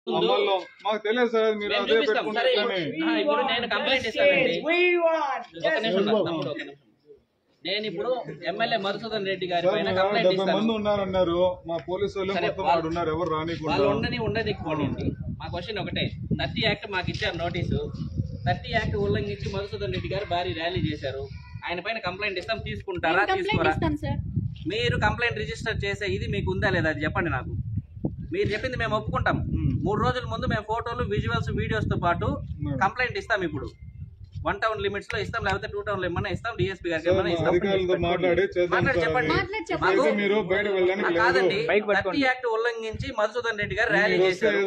అమల్లో మాకు తెలియదు సార్, మీరు అదే పెట్టుకుంటారు. ఇప్పుడు నేను కంప్లైంట్ ఇస్తానండి. నేను ఇప్పుడు ఎమ్మెల్యే మధుసూదన్ రెడ్డి గారి పైన కంప్లైంట్ ఇస్తాను. 70 మంది ఉన్నారన్నారు, మా పోలీసు వాళ్ళు ఉన్నారు, ఎవరు రానికుండా. వాళ్ళు ఉండనివ్వండి. మా క్వశ్చన్ ఒకటే, 30 యాక్ట్ మాకు ఇచ్చారు నోటీసు. 30 యాక్ట్ ఉల్లంఘించి మధుసూదన్ రెడ్డి గారు భారీ ర్యాలీ చేశారు. ఆయన పైన కంప్లైంట్ ఇస్తాం, తీసుకుంటారా తీసుకోరా? మీరు కంప్లైంట్ రిజిస్టర్ చేసే ఇది మీకు ఉందా లేదా అది చెప్పండి నాకు. మీరు చెప్పింది మేము ఒప్పుకుంటాం. 3 రోజుల ముందు మేము ఫోటోలు, విజువల్స్, వీడియోస్ తో పాటు కంప్లైంట్ ఇస్తాం. ఇప్పుడు 1 టౌన్ లిమిట్స్ లో ఇస్తాం, లేకపోతే 2 టౌన్ లో ఏమన్నా ఇస్తాం, డిఎస్పీ గారికి ఏమన్నా ఇస్తాం. కాదండి, 30 యాక్ట్ ఉల్లంఘించి మధుసూదన్ రెడ్డి గారు ర్యాలీ చేశారు.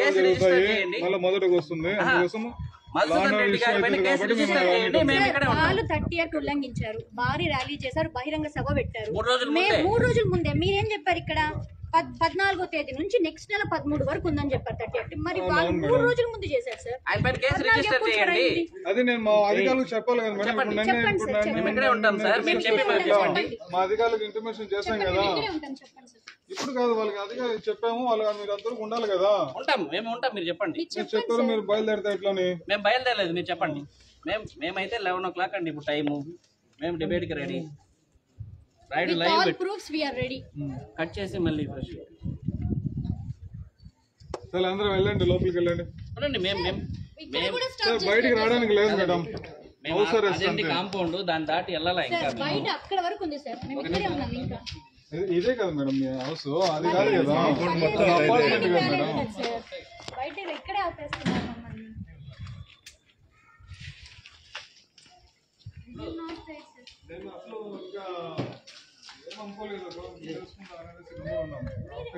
మధుసూదన్ రెడ్డి గారి పైన కేసు రిజిస్టర్ చేయండి. మేము ఇక్కడే ఉంటాం. వాళ్ళు 30 యాక్ట్ ఉల్లంఘించారు, భారీ ర్యాలీ చేశారు, బహిరంగ సభ పెట్టారు. 3 రోజుల ముందే మీరేం చెప్పారు? ఇక్కడ 14వ తేదీ నుంచి నెక్స్ట్ నెల 13 వరకు ఉందని చెప్పారు 30 యాక్ట్. మరి వాళ్ళు 3 రోజుల ముందు చేశారు సార్. ఆయన పైన కేసు రిజిస్టర్ చేయండి. అది నేను మా అధికారులకు చెప్పాలి కదా మేడం. మేము ఇక్కడే ఉంటాం సార్. మేము చెప్పండి. మా అధికారులకు ఇంటిమేషన్ చేస్తాం కదా. ఇప్పుడు కాదు, వాళ్ళకి అధికారులు చెప్పాము, వాళ్ళు మీరు అంతవరకు ఉండాలి కదా. మేము ఉంటాం, మీరు చెప్పండి. మీరు చెప్పారు, మీరు బయలుదేరితే ఎట్లని? మేము బయలుదేరలేదు, మీరు చెప్పండి. మేమైతే 11 o'clock అండి ఇప్పుడు టైము. మేము డిబేట్ కి ready. Right live proofs we are ready. Cut చేసి మళ్ళీ ఫ్రెష్ సరే అందరూ వెళ్ళండి, లోపలికి వెళ్ళండి. బయటికి రావడానికి లేదు మేడం. కాంపౌండ్ దాన్ని దాటి వెళ్ళాలా? ఇంకా బయట అక్కడ వరకు ఉంది సార్, మేము ఇక్కడే ఉన్నాం. ఇంకా ఇదే కదా మేడం మీ హౌస్, అది కాదు కదా మొత్తం అపార్ట్మెంట్ కదా మేడం. బయట ఇక్కడే ఆపేస్తున్నాం మమ్మల్ని. నేను అసలు ఇంకా ఏమనుకోలేదు, తెలుసుకుంటారనేసి సిద్ధంగా ఉన్నాం.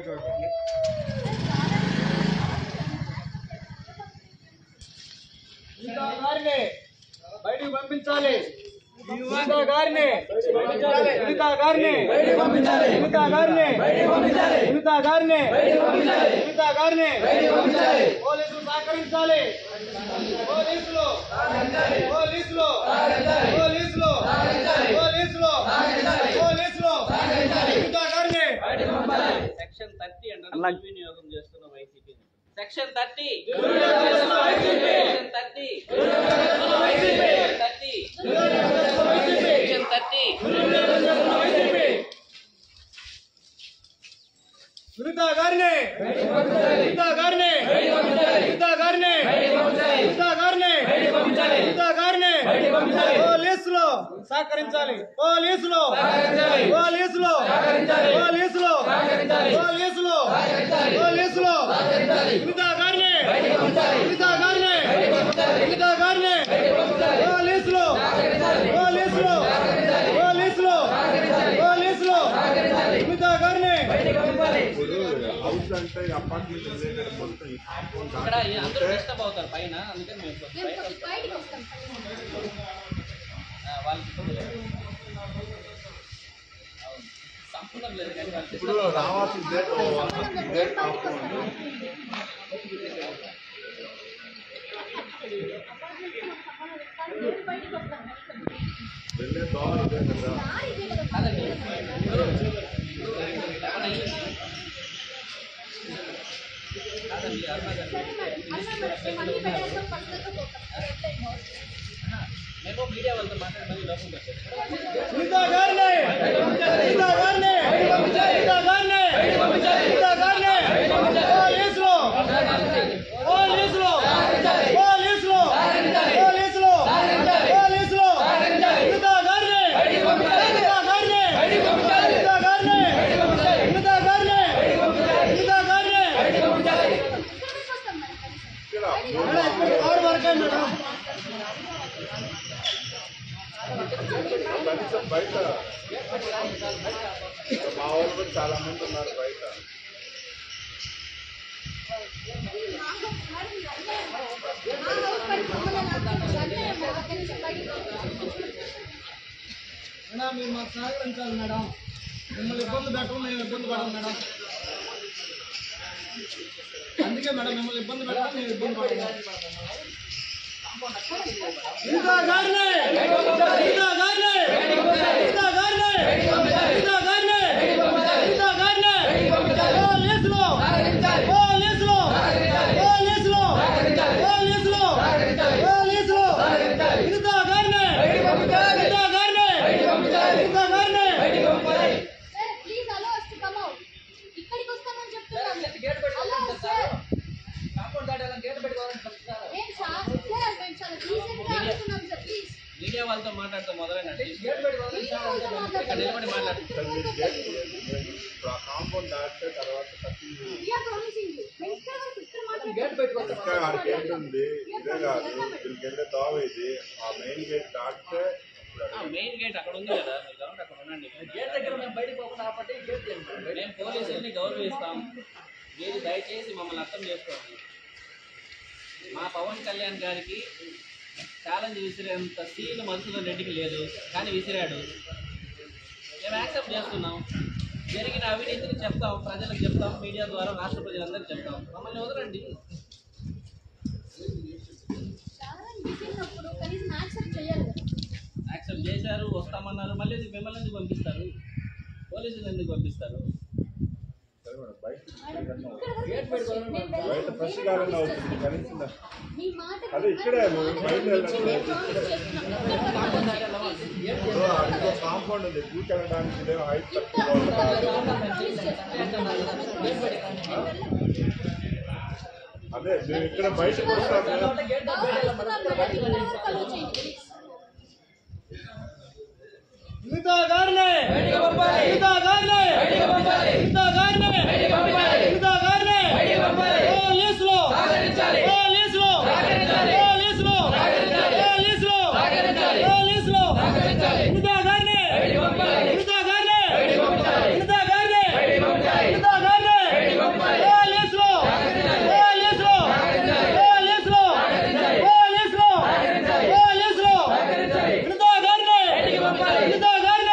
బయటికి పంపించాలి. సునీత గారిని సునీత గారిని సునీత గారిని సునీత గారిని సునీత గారిని పోలీసులు సహకరించాలి. పోలీసులు పోలీసులు పోలీసులు పోలీసులు పోలీసులు సునీత గారిని సెక్షన్ 30 అంటే వినియోగం చేస్తున్న వైసీపీ. సెక్షన్ 30 సునీత గారిని సునీత గారిని సునీత గారిని సునీత గారిని సునీత గారిని పోలీసులు సహకరించాలి. పోలీసులు పోలీసులు పోలీసులు పోలీసులు పోలీసులు సునీత గారిని సునీత గారిని సునీత గారిని పోలీసులు పోలీసులు పోలీసులు పోలీసులు సునీత గారిని ఇక్కడ అందరూ డిస్టర్బ్ అవుతారు పైన, అందుకని మేము వాళ్ళకి సంపూర్ణం లేదు కానీ ఇప్పుడు రావాల్సిన వెళ్ళే దోహం ఇదే కదా. మేము మీడియా వాళ్ళతో మాట్లాడి లోపలికి వచ్చారు. సునీత గారిని సునీత గారిని సునీత గారిని సునీత గారిని పోలీసులు పోలీసులు పోలీసులు పోలీసులు పోలీసులు సునీత గారిని సునీత గారిని సునీత గారిని సునీత గారిని సునీత గారిని కనీసం బయట మా వాళ్ళు చాలా మంది ఉన్నారు బయట. మీరు మాకు సహకరించాలి మేడం. మిమ్మల్ని ఇబ్బంది పెట్టడం మేము ఇబ్బంది పడము మేడం. అందుకే మేడం మిమ్మల్ని ఇబ్బంది పెట్టడం మేము ఇబ్బంది పడము. సునీత గారిని సునీత గారిని సునీత గారిని సునీత గారిని సునీత గారిని పోలీసులు పోలీసులు మీడియా వాళ్ళతో మాట్లాడుతూ మొదలైనది ఇక్కడ నిలబడి మాట్లాడు. కాంపౌండ్ దాటితే తర్వాత గేట్ పెట్టుకోవచ్చు. ఆడికి ఏంటి ఉంది ఇదే కాదు దీనికి వెళ్ళే దోవ ఇది ఆ మెయిన్ గేట్ దాటితే మెయిన్ గేట్ అక్కడ ఉంది కదా, మీరు కాబట్టి అక్కడ ఉండండి. గేట్ దగ్గర మేము బయటకు పోకుండా ఆపట్టి గేట్ చేయండి. మేము పోలీసుల్ని గౌరవిస్తాం, మీరు దయచేసి మమ్మల్ని అర్థం చేసుకోండి. మా పవన్ కళ్యాణ్ గారికి ఛాలెంజ్ విసిరేంత సీన్ మధుసూదన్ రెడ్డికి లేదు, కానీ విసిరాడు. మేము యాక్సెప్ట్ చేస్తున్నాం. జరిగిన అవినీతిని చెప్తాం, ప్రజలకు చెప్తాం, మీడియా ద్వారా రాష్ట్ర ప్రజలందరికీ చెప్తాం. మమ్మల్ని వదలండి. యాక్సెప్ట్ చేశారు, వస్తామన్నారు, మళ్ళీ మిమ్మల్ని ఎందుకు పంపిస్తారు? పోలీసులు ఎందుకు పంపిస్తారు? బయట ఫ్రెష్ గానే అవుతుంది కనీసం అదే ఇక్కడే బయట కాంపౌండ్ ఉంది కూర్చోడానికి హైట్ అదే మేము ఇక్కడ బయటకు వస్తాము. మిగతా గారిని మిగతా గారిని మిగతా గారిని మిగతా గారిని పోలీసులు పోలీసులు పోలీసులు పోలీసులు పోలీసులు మిగతా గారిని మిగతా గారిని మిగతా గారిని మిగతా గారిని పోలీసులు పోలీసులు పోలీసులు పోలీసులు పోలీసులు మిగతా గారిని మిగతా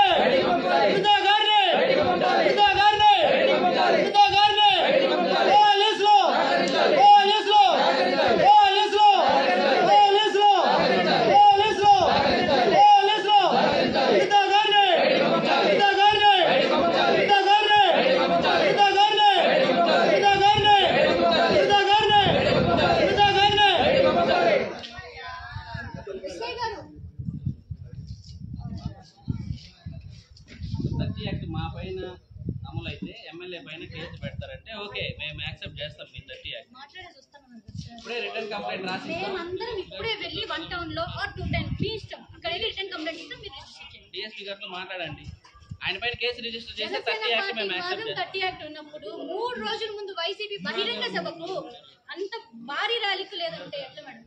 మా పైన అమలు అయితే ఎమ్మెల్యే పైన కేసు పెడతారంటే ఓకే, మేము యాక్సెప్ట్ చేస్తాం. మీ 30 యాక్ట్ ఇప్పుడే రిటర్న్ కంప్లైంట్ రాసి మేమందరం ఇప్పుడే వెళ్ళి 1 టౌన్ లో ఆర్ 2 టౌన్ మీ ఇష్టం అక్కడ వెళ్ళి రిటర్న్ కంప్లైంట్ ఇస్తాం. మీరు రిజిస్టర్ చేయండి. డిఎస్పీ గారితో మాట్లాడండి. ఆయన పైన కేసు రిజిస్టర్ చేస్తే 30 యాక్ట్ మేము యాక్సెప్ట్ చేస్తాం. 30 యాక్ట్ ఉన్నప్పుడు 3 రోజుల ముందు వైసీపీ బహిరంగ సభకు అంత భారీ ర్యాలీకి లేదంటే ఎట్లా మేడం?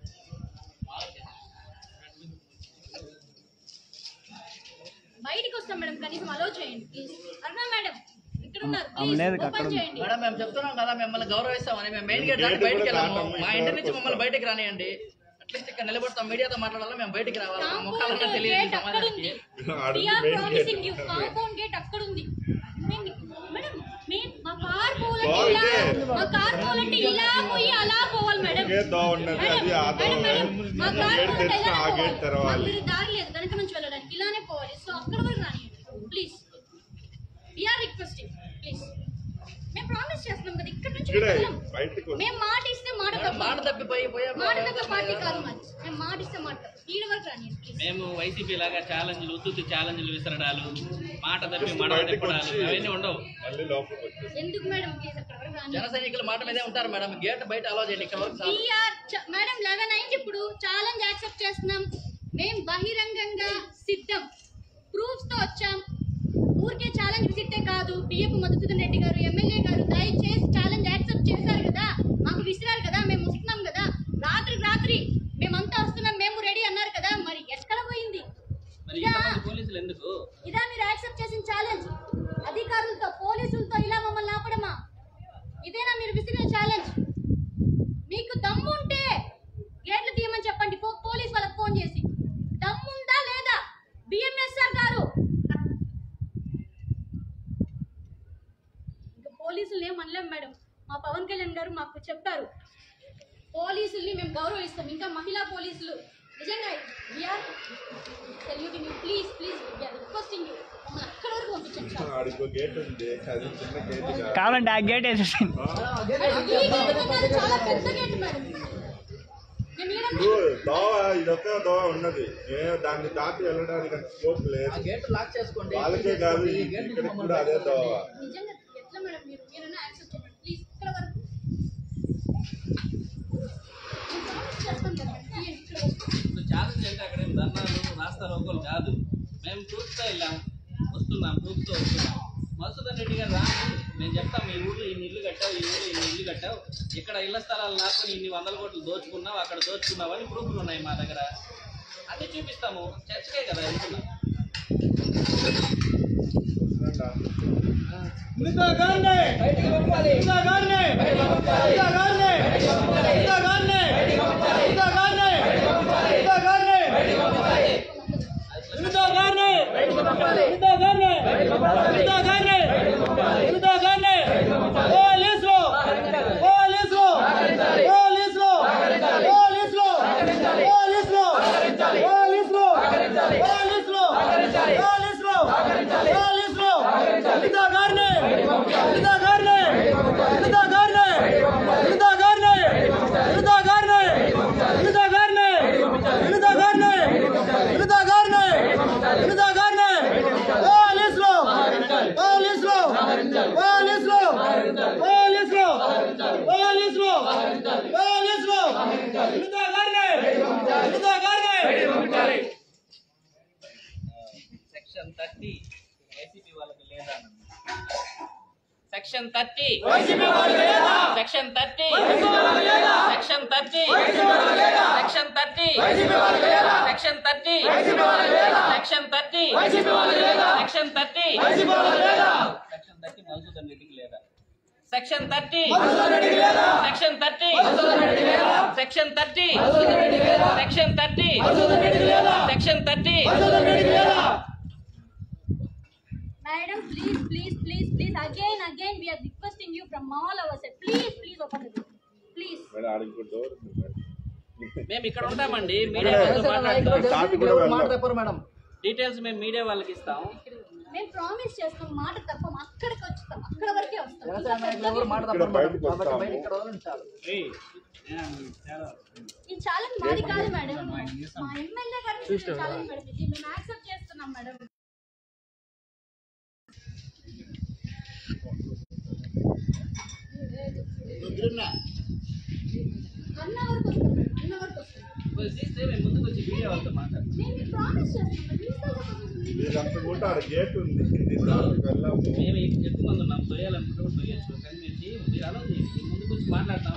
బయటికి వస్తాం మేడం, కనీసం అలో చేయండి ప్లీజ్. అరుణ మేడం ఇక్కడ ఉన్నారు, ప్లీజ్ ఓపెన్ చేయండి. మేడం మేము చెప్తున్నాం కదా మిమ్మల్ని గౌరవిస్తామని. మేము మెయిన్ గేట్ దాటి బయటికి వెళ్ళాము. మా ఇంటి నుంచి మమ్మల్ని బయటికి రానియండి. అట్లీస్ట్ ఇక్కడ నిలబడతాం, మీడియాతో మాట్లాడాలా, మేము బయటికి రావాలి. ముఖాలన్నా తెలియదు సమాజానికి. కాంపౌండ్ గేట్ అక్కడ ఉంది మేడం. మా కార్ పోవాలంటే ఇలా పోయి అలా పోవాలి మేడం. మా కార్ దారి లేదు కనుక నుంచి వెళ్ళడానికి, ఇలానే పోవాలి. సో అక్కడ వరకు రానియండి ప్లీజ్. We are requesting please. మేము ప్రామిస్ చేస్తున్నాం కదా ఇక్కడ నుంచి మేము మాట ఇస్తే మాట తప్పిపోయి మాట తప్ప పార్టీ కాదు మరి. మేము మాట ఇస్తే మాట ఈడ వరకు రానియండి ప్లీజ్. మేము వైసీపీ లాగా ఛాలెంజ్లు ఉత్తుత్తి ఛాలెంజ్లు విసరడాలు, మాట తప్పి మడవ తిప్పడాలు అవన్నీ ఉండవు. ఎందుకు మేడం ప్లీజ్ అక్కడ వరకు రాని. జన సైనికుల మాట మీదే ఉంటారు మేడం. గేట్ బయట అలో చేయండి. ఇక్కడ వరకు మేడం 11 అయింది. ఇప్పుడు ఛాలెంజ్ యాక్సెప్ట్ చేస్తున్నాం. మేము బహిరంగంగా సిద్ధం, ప్రూఫ్స్ తో వచ్చాం. ఊరికే ఛాలెంజ్ విసిట్టే కాదు. పిఎఫ్ మధుసూదన్ రెడ్డి గారు ఎమ్మెల్యే గారు దయచేసి ఛాలెంజ్ యాక్సెప్ట్ చేశారు కదా, మాకు విసిరారు కదా, మేము వస్తున్నాం కదా. రాత్రి మేమంతా వస్తున్నాం, మేము రెడీ అన్నారు కదా, మరి ఎక్కడ పోయింది? పోలీసులు ఎందుకు ఇదా మీరు యాక్సెప్ట్ చేసిన ఛాలెంజ్? అధికారులతో పోలీసులతో ఇలా మమ్మల్ని ఆపడమా? ఇదేనా మీరు విసిరిన ఛాలెంజ్? మీకు దమ్ము ఉంటే గేట్లు తీయమని చెప్పండి పోలీస్ వాళ్ళకి ఫోన్ చేసి. దమ్ముందా లేదా బిఎంఎస్ఆర్ గారు? ఇంకా పోలీసులు ఏమనలేం మేడం. మా పవన్ కళ్యాణ్ గారు మాకు చెప్పారు, పోలీసుల్ని మేము గౌరవిస్తాం. ఇంకా మహిళా పోలీసులు నిజంగా ప్లీజ్ రిక్వెస్టింగ్ యూ మమ్మల్ని అక్కడ వరకు పంపించండి. కావాలంటే ఆ గేట్ వేసేసింది. చాలా పెద్ద గేట్ మేడం. ఇదొక్క దోవ ఉన్నది, దాన్ని దాటి వెళ్ళడానికి స్కోప్ లేదు. గేట్ లాక్ చేసుకోండి. వాళ్ళకే కాదు ఇక్కడ కూడా అదే దోవ. నిజంగా ఎట్లా మేడం? మీరు యాక్సెప్ట్ చేయండి ప్లీజ్. ఇక్కడ వరకు ఛాలెంజ్ అంటే అక్కడ ధర్నాలు రాస్తా రోగులు కాదు. మేము ప్రూఫ్తో వెళ్ళాం, వస్తున్నాం, ప్రూఫ్తో వస్తున్నాం. మధుసూదన్ రెడ్డి గారు రాని మేము చెప్తాం, ఈ ఊళ్ళో ఇన్ని ఇల్లు కట్టావు, ఈ ఊళ్ళో ఇన్ని ఇల్లు కట్టావు, ఇక్కడ ఇళ్ల స్థలాలు లాక్కుని ఇన్ని 100 కోట్లు దోచుకున్నావు, అక్కడ దోచుకున్నావు అని ప్రూఫ్లు ఉన్నాయి మా దగ్గర. అన్నీ చూపిస్తాము. చర్చకే కదా వెళ్తున్నాం. సెక్షన్ 30 ఏసీపీ వాళ్ళకి లేదా? Section 30 section 30 section 30 section 30 section 30 section 30 section 30 section 30 Madhusudan రెడ్డికి లేదా? Section 30 section 30 section 30 section 30 section 30 Madam, please, again, we are requesting you from all our side. Please open the door. Please. Madam ఆడికి door ఉంది madam. మేము ఇక్కడ ఉంటామండి, media వాళ్ళతో మాట్లాడతాం. Details మేము మీడియా వాళ్ళకి ఇస్తాం. మేము ప్రామిస్ చేస్తాం, మాట తప్పం. అక్కడికి వచ్చాం, అక్కడ వరకే వస్తాం. ఈ ఛాలెంజ్ మాది కాదు మేడం, మా ఎమ్మెల్యే గారికి ఛాలెంజ్ మేడం. ఇది మేము యాక్సెప్ట్ చేస్తున్నాం మేడం. ముందుకు వచ్చి మీడియా వాళ్ళతో మాట్లాడతాం. గేట్ ఉంది, వెళ్ళాము. మేము ఎక్కువ మంది ఉన్నాం, తొయ్యాలనుకుంటే తొయ్యచ్చు, కానీ మీరు చేయండి, మీరు అలా చేయండి, ముందుకు వచ్చి మాట్లాడతాం.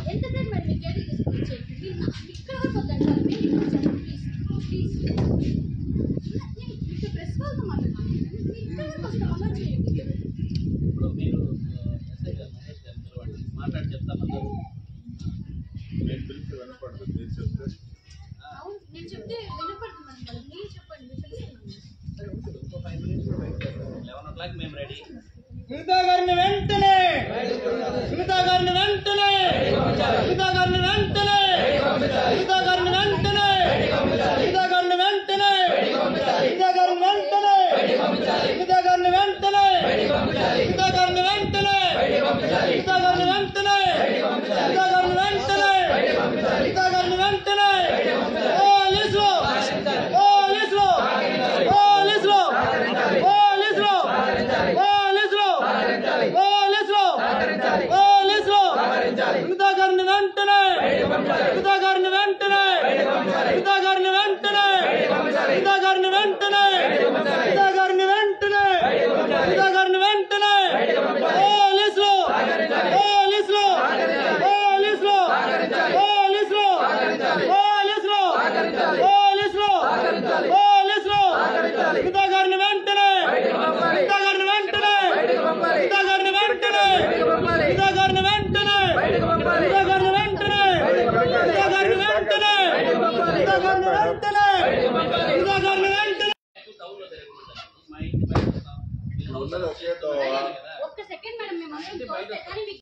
ఇప్పుడు మీరు ఎస్ఐ గారు మహేష్ గారు నిలబడి మాట్లాడి చెప్తామన్నారు. నేను పిలిచి వినపడదు, మీరు చెప్తే నేను చెప్తే వినపడుతున్నాను మేడం, మీరు చెప్పండి. ఇంకో 5 minutes 11 o'clock మేము రెడీ. సునీత గారిని వెంటనే సునీత గారిని వెంటనే సునీత గారిని వెంటనే సునీత గారిని వెంటనే సునీత గారిని వెంటనే సునీత గారిని వెంటనే సునీత గారిని వెంటనే సునీత గారిని వెంటనే సునీత గారిని వెంటనే సునీత గారిని వెంటనే సునీత గారిని వెంటనే పోలీసులు పోలీసులు పోలీసులు పోలీసులు పోలీసులు పోలీసులు పోలీసులు సునీత గారిని వెంటనే సునీత గారిని వెంటనే సునీత గారిని వెంటనే సునీత గారిని వెంటనే సునీత గారిని వెంటనే సునీత గారిని వెంటనే పోలీసులు పోలీసులు పోలీసులు పోలీసులు పోలీసులు పోలీసులు పోలీసులు సునీత గారిని వెంటనే సునీత గారిని వెంటనే సునీత గారిని వెంటనే సునీత గారిని వెంటనే సునీత గారిని వెంటనే సునీత గారిని వెంటనే సునీత గారిని వెంటనే సునీత గారిని వెంటనే మా ఇంటి బయట వస్తాం. ఉన్నది ఒకే ఒక్క సెకండ్ మేడం, మేము అందరం కానీ